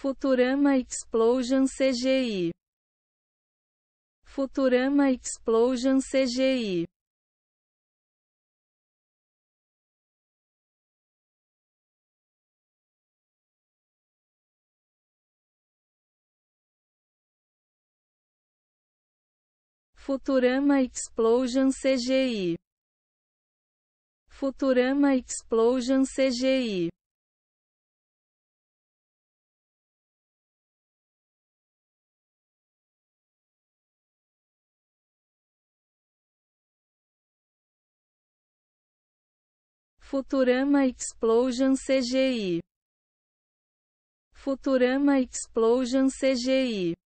Futurama Explosion CGI. Futurama Explosion CGI. Futurama Explosion CGI. Futurama Explosion CGI. Futurama Explosion CGI. Futurama Explosion CGI.